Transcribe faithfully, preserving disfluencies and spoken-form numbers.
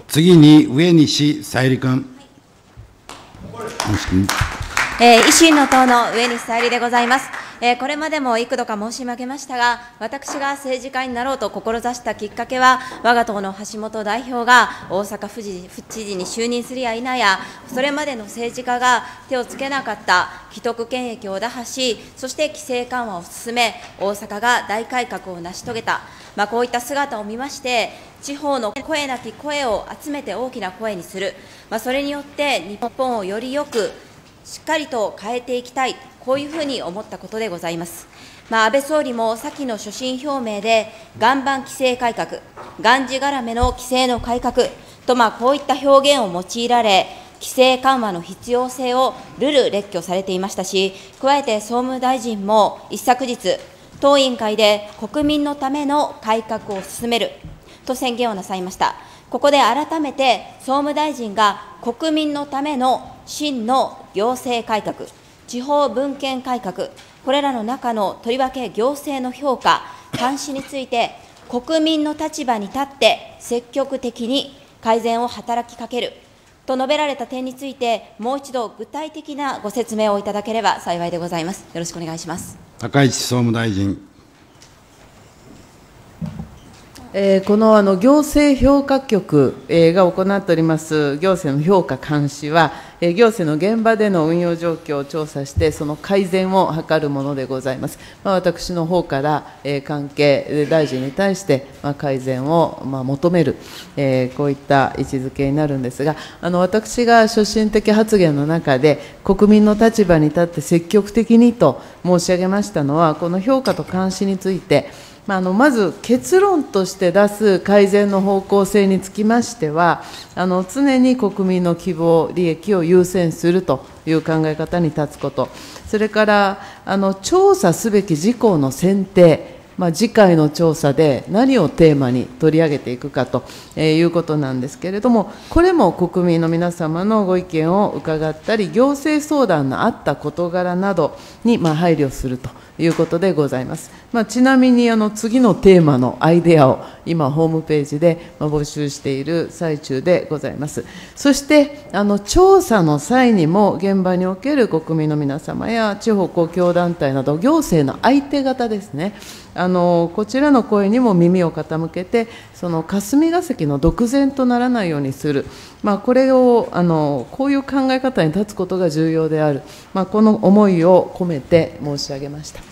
次に上西さゆり君。 えー、維新の党の上西さゆりでございます。えー、これまでも幾度か申し上げましたが、私が政治家になろうと志したきっかけは、我が党の橋本代表が大阪府知府知事に就任するや否や、それまでの政治家が手をつけなかった既得権益を打破し、そして規制緩和を進め、大阪が大改革を成し遂げた、まあ、こういった姿を見まして、地方の声なき声を集めて大きな声にする、まあ、それによって日本をよりよく、しっかりと変えていきたい、こういうふうに思ったことでございます。まあ、安倍総理も先の所信表明で、岩盤規制改革、がんじがらめの規制の改革と、まあ、こういった表現を用いられ、規制緩和の必要性をるる列挙されていましたし、加えて総務大臣も一昨日、当委員会で国民のための改革を進めると宣言をなさいました。ここで改めて総務大臣が国民のための真の行政改革、地方分権改革、これらの中のとりわけ行政の評価、監視について、国民の立場に立って積極的に改善を働きかけると述べられた点について、もう一度具体的なご説明をいただければ幸いでございます。よろしくお願いします。 高市総務大臣。 えー、このあの行政評価局、えー、が行っております行政の評価監視は、えー、行政の現場での運用状況を調査して、その改善を図るものでございます。まあ、私の方から、えー、関係大臣に対して、まあ、改善を、まあ、求める、えー、こういった位置づけになるんですが、あの私が所信的発言の中で、国民の立場に立って積極的にと申し上げましたのは、この評価と監視について、まあ、あのまず結論として出す改善の方向性につきましては、あの常に国民の希望、利益を優先するという考え方に立つこと、それからあの調査すべき事項の選定、まあ、次回の調査で何をテーマに取り上げていくかということなんですけれども、これも国民の皆様のご意見を伺ったり、行政相談のあった事柄などにまあ配慮するということでございます。まあ、ちなみにあの次のテーマのアイデアを今、ホームページで募集している最中でございます。そしてあの調査の際にも、現場における国民の皆様や地方公共団体など、行政の相手方ですね、あのこちらの声にも耳を傾けて、その霞が関の独善とならないようにする、まあ、これをあのこういう考え方に立つことが重要である、まあ、この思いを込めて申し上げました。